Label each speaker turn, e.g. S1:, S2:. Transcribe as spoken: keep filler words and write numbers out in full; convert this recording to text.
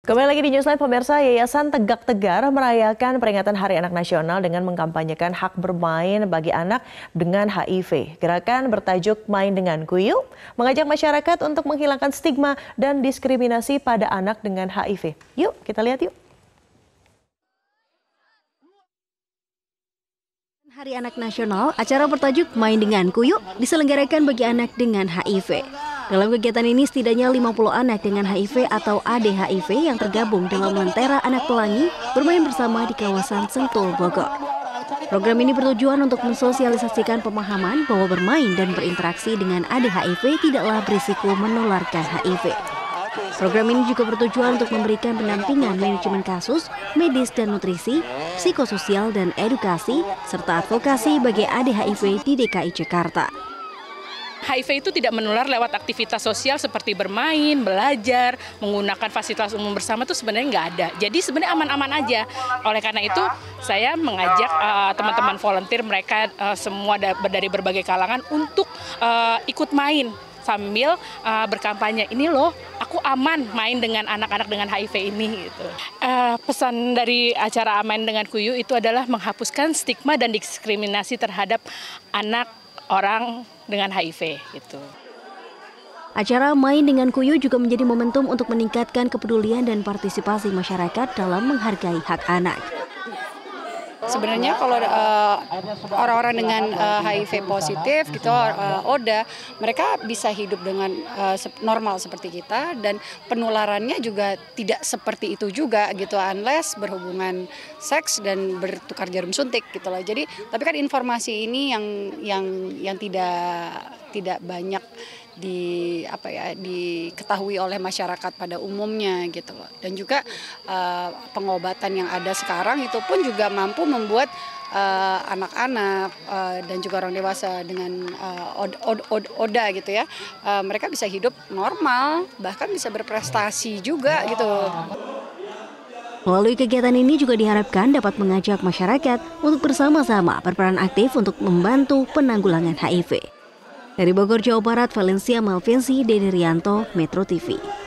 S1: Kembali lagi di Newsline pemirsa, Yayasan Tegak Tegar merayakan peringatan Hari Anak Nasional dengan mengkampanyekan hak bermain bagi anak dengan H I V. Gerakan bertajuk Main Dengan Kuyuk mengajak masyarakat untuk menghilangkan stigma dan diskriminasi pada anak dengan H I V. Yuk kita lihat yuk.
S2: Hari Anak Nasional, acara bertajuk Main Dengan Kuyuk diselenggarakan bagi anak dengan H I V. Dalam kegiatan ini setidaknya lima puluh anak dengan H I V atau A D H I V yang tergabung dalam Lentera Anak Pelangi bermain bersama di kawasan Sentul, Bogor. Program ini bertujuan untuk mensosialisasikan pemahaman bahwa bermain dan berinteraksi dengan A D H I V tidaklah berisiko menularkan H I V. Program ini juga bertujuan untuk memberikan pendampingan manajemen kasus, medis dan nutrisi, psikososial dan edukasi, serta advokasi bagi A D H I V di D K I Jakarta.
S3: H I V itu tidak menular lewat aktivitas sosial seperti bermain, belajar, menggunakan fasilitas umum bersama itu sebenarnya nggak ada. Jadi sebenarnya aman-aman aja. Oleh karena itu saya mengajak teman-teman uh, volunteer mereka uh, semua dari berbagai kalangan untuk uh, ikut main sambil uh, berkampanye. Ini loh, aku aman main dengan anak-anak dengan H I V ini. Gitu. Uh, pesan dari acara Main Dengan Kuyuk itu adalah menghapuskan stigma dan diskriminasi terhadap anak orang dengan H I V. Gitu.
S2: Acara Main Dengan Kuyuk juga menjadi momentum untuk meningkatkan kepedulian dan partisipasi masyarakat dalam menghargai hak anak.
S4: Sebenarnya kalau orang-orang uh, dengan uh, H I V positif gitu, uh, O D A, mereka bisa hidup dengan uh, normal seperti kita dan penularannya juga tidak seperti itu juga gitu, unless berhubungan seks dan bertukar jarum suntik gitu loh. Jadi tapi kan informasi ini yang yang yang tidak tidak banyak di apa ya diketahui oleh masyarakat pada umumnya gitu loh. Dan juga uh, pengobatan yang ada sekarang itu pun juga mampu membuat anak-anak uh, uh, dan juga orang dewasa dengan uh, O D A gitu ya, uh, mereka bisa hidup normal, bahkan bisa berprestasi juga gitu.
S2: Melalui kegiatan ini juga diharapkan dapat mengajak masyarakat untuk bersama-sama berperan aktif untuk membantu penanggulangan H I V. Dari Bogor, Jawa Barat, Valencia Malvinsi, Deni Rianto, Metro T V.